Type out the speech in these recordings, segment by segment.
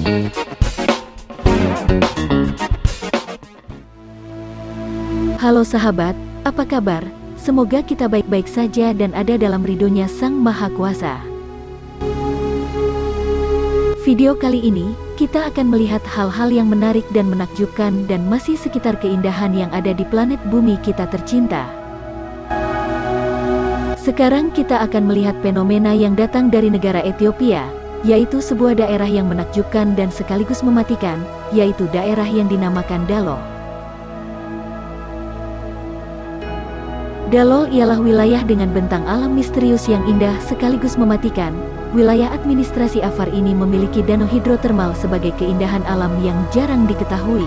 Halo sahabat, apa kabar? Semoga kita baik-baik saja dan ada dalam ridhonya Sang Maha Kuasa. Video kali ini, kita akan melihat hal-hal yang menarik dan menakjubkan dan masih sekitar keindahan yang ada di planet bumi kita tercinta. Sekarang kita akan melihat fenomena yang datang dari negara Ethiopia, yaitu sebuah daerah yang menakjubkan dan sekaligus mematikan, yaitu daerah yang dinamakan Dalo. Dalo ialah wilayah dengan bentang alam misterius yang indah sekaligus mematikan. Wilayah administrasi Afar ini memiliki danau hidrotermal sebagai keindahan alam yang jarang diketahui.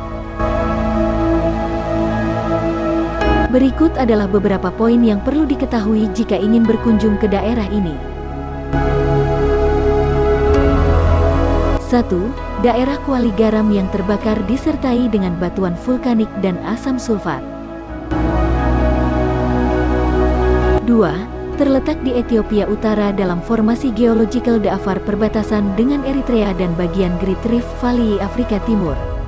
Berikut adalah beberapa poin yang perlu diketahui jika ingin berkunjung ke daerah ini. 1. Daerah kuali garam yang terbakar disertai dengan batuan vulkanik dan asam sulfat. 2. Terletak di Ethiopia Utara dalam formasi geological The Afar perbatasan dengan Eritrea dan bagian Great Rift Valley Afrika Timur.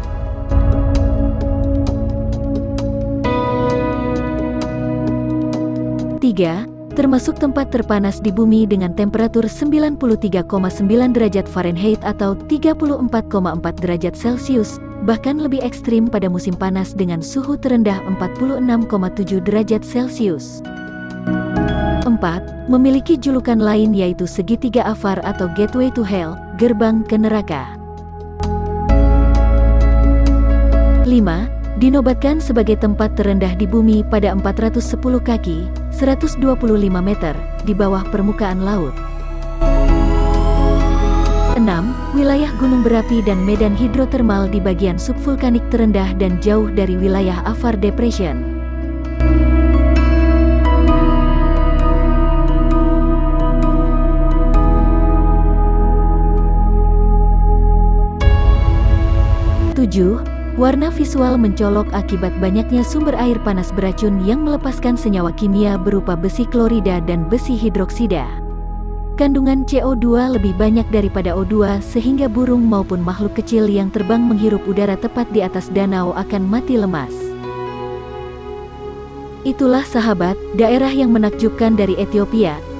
3. Termasuk tempat terpanas di bumi dengan temperatur 93,9 derajat Fahrenheit atau 34,4 derajat Celcius, bahkan lebih ekstrim pada musim panas dengan suhu terendah 46,7 derajat Celcius. 4. Memiliki julukan lain yaitu segitiga Afar atau Gateway to Hell, gerbang ke neraka. 5. Dinobatkan sebagai tempat terendah di bumi pada 410 kaki, 125 meter, di bawah permukaan laut. 6. Wilayah gunung berapi dan medan hidrotermal di bagian subvulkanik terendah dan jauh dari wilayah Afar Depression. 7. Warna visual mencolok akibat banyaknya sumber air panas beracun yang melepaskan senyawa kimia berupa besi klorida dan besi hidroksida. Kandungan CO2 lebih banyak daripada O2 sehingga burung maupun makhluk kecil yang terbang menghirup udara tepat di atas danau akan mati lemas. Itulah sahabat, daerah yang menakjubkan dari Ethiopia.